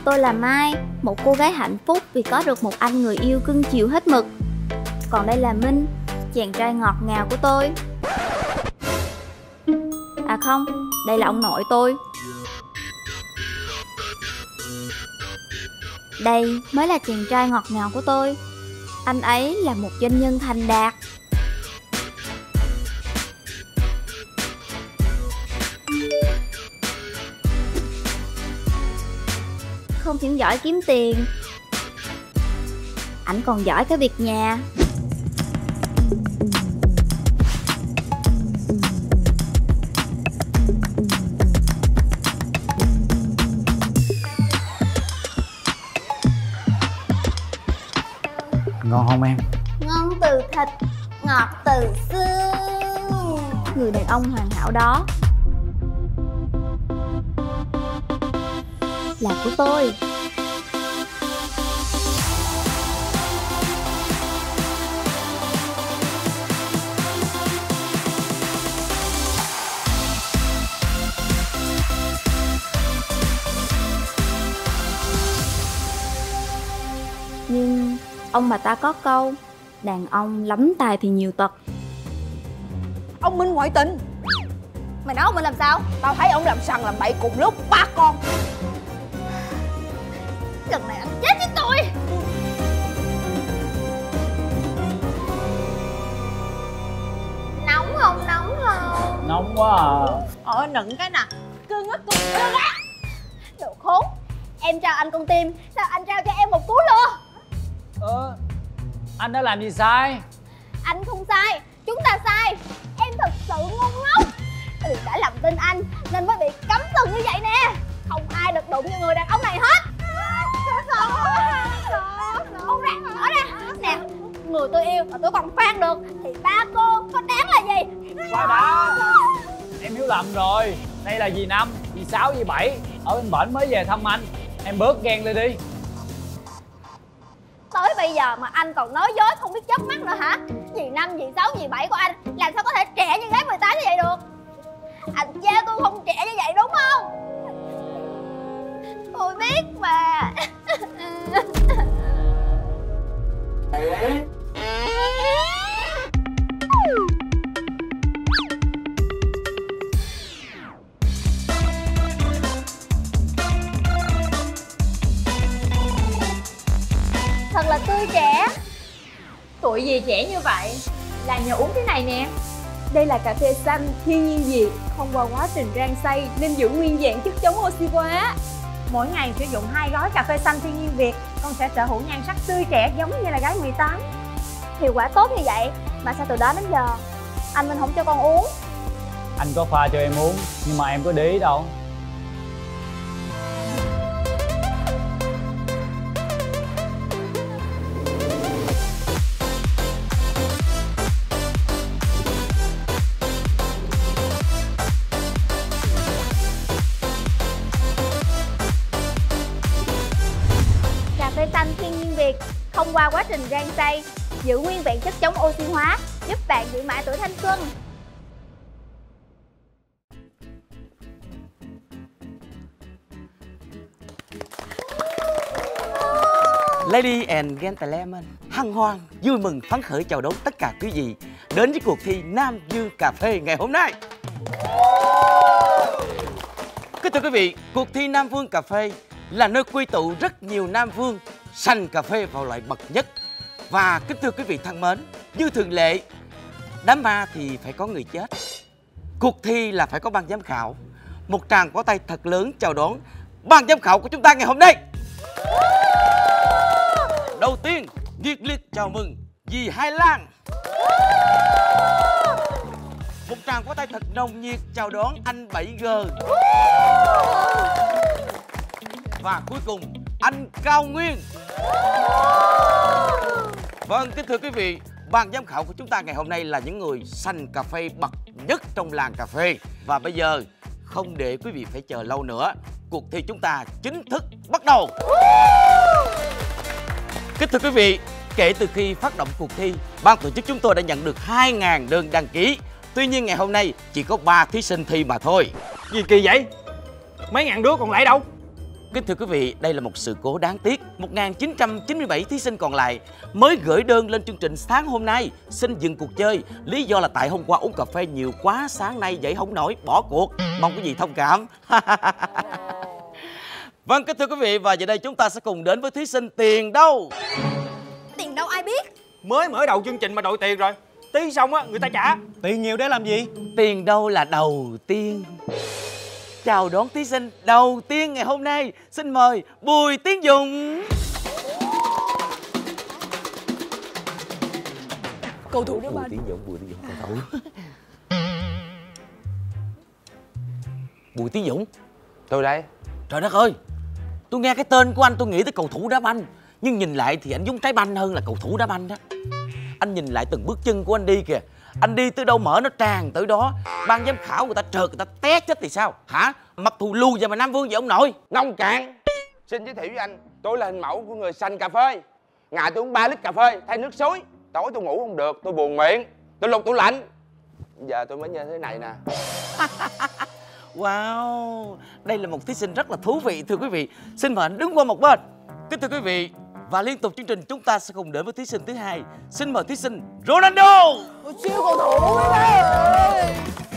tôi là Mai, một cô gái hạnh phúc vì có được một anh người yêu cưng chiều hết mực. Còn đây là Minh, chàng trai ngọt ngào của tôi. À không, đây là ông nội tôi. Đây mới là chàng trai ngọt ngào của tôi. Anh ấy là một doanh nhân thành đạt. Không những giỏi kiếm tiền, ảnh còn giỏi cái việc nhà. Ngon không em? Ngon từ thịt, ngọt từ xương. Người đàn ông hoàn hảo đó là của tôi. Nhưng ông bà ta có câu, đàn ông lắm tài thì nhiều tật. Ông Minh ngoại tình. Mày nói ông Minh làm sao? Tao thấy ông làm sằng làm bậy cùng lúc 3 con. Lần này anh chết với tôi. Nóng không? Nóng không? Nóng quá à. Nựng cái nè. Cưng á, cưng á. Đồ khốn. Em trao anh con tim, sao anh trao cho em một cú lừa? Anh đã làm gì sai? Anh không sai, chúng ta sai. Em thật sự ngu ngốc. Vì đã làm tin anh nên mới bị cấm sừng như vậy nè. Không ai được đụng như người đàn ông này hết. Ông ra, ở ra. Nè, người tôi yêu mà tôi còn phan được thì ba cô có đáng là gì? Khoan đã. Em hiểu lầm rồi. Đây là dì Năm, dì Sáu, dì Bảy ở bên bển mới về thăm anh. Em bớt ghen lên đi. Tới bây giờ mà anh còn nói dối không biết chớp mắt nữa hả? Dì Năm, dì Sáu, dì Bảy của anh làm sao có thể trẻ như gái 18 như vậy được? Anh chê tôi không trẻ như vậy đúng không? Tôi biết mà. Thật là tươi trẻ. Tuổi gì trẻ như vậy? Là nhờ uống cái này nè. Đây là cà phê xanh thiên nhiên Việt, không qua quá trình rang xay nên giữ nguyên dạng chất chống oxy hóa. Mỗi ngày sử dụng 2 gói cà phê xanh thiên nhiên Việt, con sẽ sở hữu nhan sắc tươi trẻ giống như là gái 18. Hiệu quả tốt như vậy mà sao từ đó đến giờ anh Minh không cho con uống? Anh có pha cho em uống nhưng mà em có để ý đâu. Cà phê xanh thiên nhiên Việt, không qua quá trình rang xay, giữ nguyên vẹn chất chống oxy hóa, giúp bạn giữ mãi tuổi thanh xuân. Ladies and gentlemen, hân hoan, vui mừng, phấn khởi chào đón tất cả quý vị đến với cuộc thi Nam Dư Cà Phê ngày hôm nay. Kính thưa quý vị, cuộc thi Nam Vương Cà Phê là nơi quy tụ rất nhiều Nam Vương sành cà phê vào loại bậc nhất. Và kính thưa quý vị thân mến, như thường lệ, đám ma thì phải có người chết. Cuộc thi là phải có ban giám khảo. Một tràng pháo tay thật lớn chào đón ban giám khảo của chúng ta ngày hôm nay. Đầu tiên, nhiệt liệt chào mừng dì Hai Lan. Một tràng pháo tay thật nồng nhiệt chào đón anh 7G. Và cuối cùng, anh Cao Nguyên. Vâng, kính thưa quý vị, ban giám khảo của chúng ta ngày hôm nay là những người sành cà phê bậc nhất trong làng cà phê. Và bây giờ, không để quý vị phải chờ lâu nữa, cuộc thi chúng ta chính thức bắt đầu. Kính thưa quý vị, kể từ khi phát động cuộc thi, ban tổ chức chúng tôi đã nhận được 2.000 đơn đăng ký. Tuy nhiên ngày hôm nay chỉ có 3 thí sinh thi mà thôi. Gì kỳ vậy? Mấy ngàn đứa còn lại đâu? Kính thưa quý vị, đây là một sự cố đáng tiếc. 1997 thí sinh còn lại mới gửi đơn lên chương trình sáng hôm nay xin dừng cuộc chơi. Lý do là tại hôm qua uống cà phê nhiều quá, sáng nay dậy không nổi, bỏ cuộc. Mong quý vị thông cảm. Vâng, kính thưa quý vị, và giờ đây chúng ta sẽ cùng đến với thí sinh Tiền Đâu. Tiền đâu ai biết. Mới mở đầu chương trình mà đội tiền rồi. Tí xong á, người ta trả. Tiền nhiều để làm gì? Tiền đâu là đầu tiên. Chào đón thí sinh đầu tiên ngày hôm nay. Xin mời Bùi Tiến Dũng. Cầu thủ đá banh. Bùi Tiến Dũng, cầu thủ. Bùi Tiến Dũng. Tôi đây. Trời đất ơi, tôi nghe cái tên của anh tôi nghĩ tới cầu thủ đá banh. Nhưng nhìn lại thì anh giống trái banh hơn là cầu thủ đá banh đó. Anh nhìn lại từng bước chân của anh đi kìa. Anh đi tới đâu mở nó tràn tới đó. Ban giám khảo người ta trợt, người ta té chết thì sao hả? Mặc thù lù vậy mà Nam Vương vậy ông nội. Nông cạn. Xin giới thiệu với anh, tôi là hình mẫu của người xanh cà phê. Ngày tôi uống 3 lít cà phê thay nước suối. Tối tôi ngủ không được, tôi buồn miệng, tôi lục tủ lạnh. Giờ tôi mới như thế này nè. Wow, đây là một thí sinh rất là thú vị thưa quý vị. Xin mời anh đứng qua một bên. Kính thưa quý vị, và liên tục chương trình chúng ta sẽ cùng đến với thí sinh thứ hai. Xin mời thí sinh Ronaldo. Siêu cầu thủ mấy bé ơi.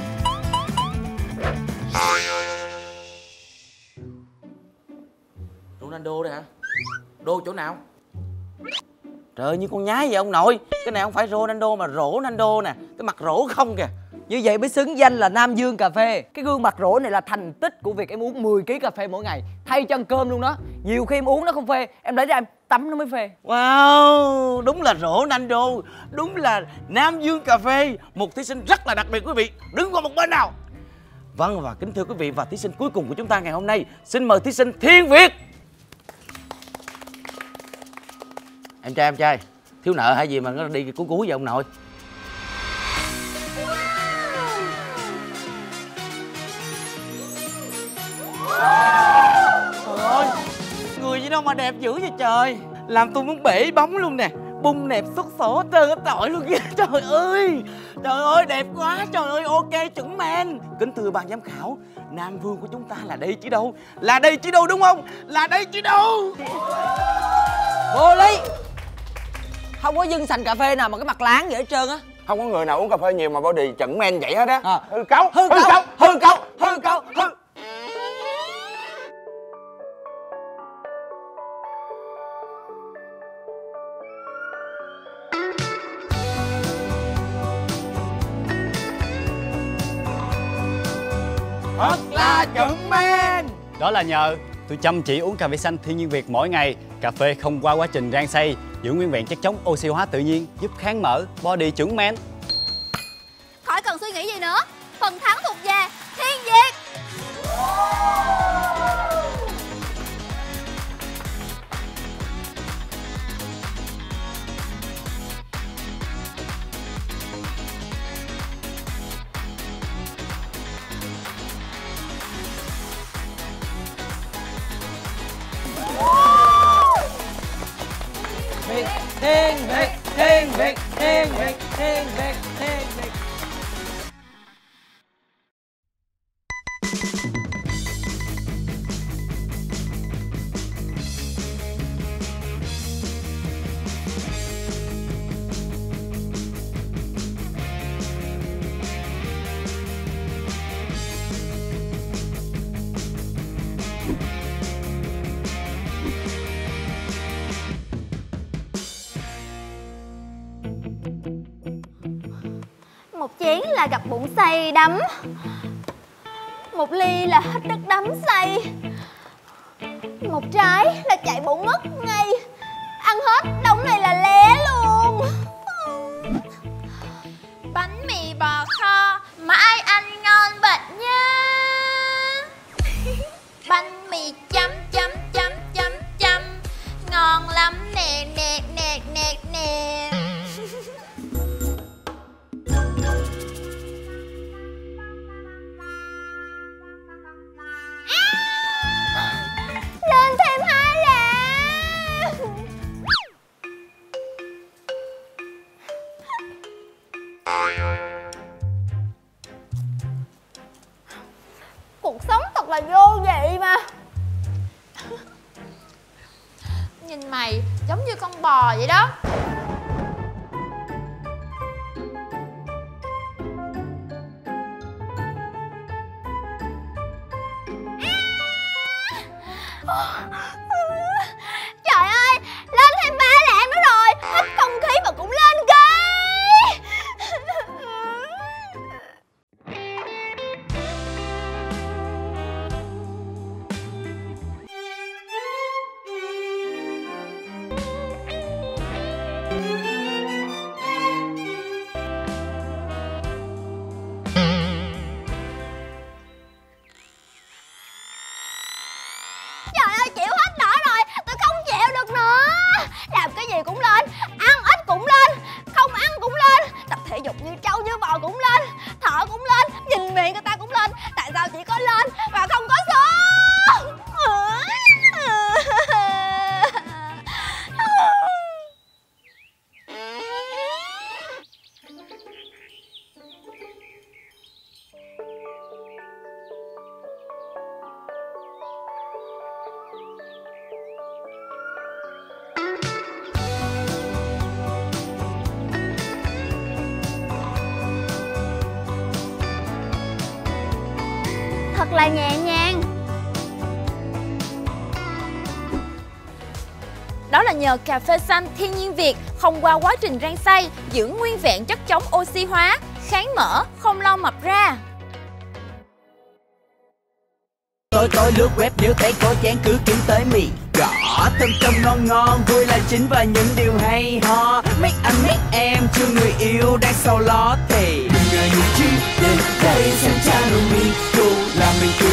Ronaldo đây hả? Đô chỗ nào? Trời ơi, như con nhái vậy ông nội. Cái này không phải Ronaldo mà Ronaldo nè. Cái mặt rỗ không kìa. Như vậy mới xứng danh là Nam Dương Cà Phê. Cái gương mặt rỗ này là thành tích của việc em uống 10 kg cà phê mỗi ngày, thay cho ăn cơm luôn đó. Nhiều khi em uống nó không phê, em lấy ra em tắm nó mới phê. Wow, đúng là Ronaldo. Đúng là Nam Dương Cà Phê. Một thí sinh rất là đặc biệt quý vị. Đứng qua một bên nào. Vâng, và kính thưa quý vị, và thí sinh cuối cùng của chúng ta ngày hôm nay, xin mời thí sinh Thiên Việt. Em trai, thiếu nợ hay gì mà nó đi cú vậy ông nội? Trời ơi, người gì đâu mà đẹp dữ vậy trời. Làm tôi muốn bể bóng luôn nè. Bung nẹp xuất sổ trơn hết trọi luôn kìa. Trời ơi đẹp quá. Trời ơi ok chuẩn men. Kính thưa ban giám khảo, Nam Vương của chúng ta là đây chứ đâu. Là đây chứ đâu đúng không? Là đây chứ đâu. Vô lý. Không có dân sành cà phê nào mà cái mặt láng vậy hết trơn á. Không có người nào uống cà phê nhiều mà body chuẩn men vậy hết á. Hư cấu. Thật là chuẩn men. Đó là nhờ tôi chăm chỉ uống cà phê xanh thiên nhiên Việt mỗi ngày. Cà phê không qua quá trình rang xay, giữ nguyên vẹn chất chống oxy hóa tự nhiên, giúp kháng mỡ, body chuẩn men. Khỏi cần suy nghĩ gì nữa. Phần thắng thuộc về Thiên Việt. Thiên Việt. Một chén là gặp bụng say đắm, một ly là hết đất đắm say, một trái là chạy bộ mất ngay. Ăn hết đống này là lé luôn. Bánh mì bò kho mãi ăn ngon bệnh nha. Bánh mì chấm chấm chấm chấm chấm ngon lắm nè nè nè nè nè. Lên thêm 2 lẻ. Cuộc sống thật là vô vị mà. Nhìn mày giống như con bò vậy đó. Trời ơi, lên thêm 3 lạng nữa rồi. Hít không khí mà cũng lên ghê. Trời ơi, chịu hết nổi rồi, tôi không chịu được nữa. Làm cái gì cũng lên, ăn ít cũng lên, không ăn cũng lên. Tập thể dục như trâu như bò cũng lên, thở cũng lên, nhìn miệng người ta cũng lên. Tại sao chỉ có lên và không có xuống? Thật là nhẹ nhàng. Đó là nhờ cà phê xanh thiên nhiên Việt không qua quá trình rang xay, giữ nguyên vẹn chất chống oxy hóa, kháng mỡ, không lo mập ra. Tôi lướt web nếu thấy có chén cứ kiếm tới mì gõ, thơm thơm ngon ngon, vui là chính và những điều hay ho. Mấy anh mấy em chưa người yêu đang sầu lo thì đừng ngờ những chi đến đây xem cha nụ mì cô là mình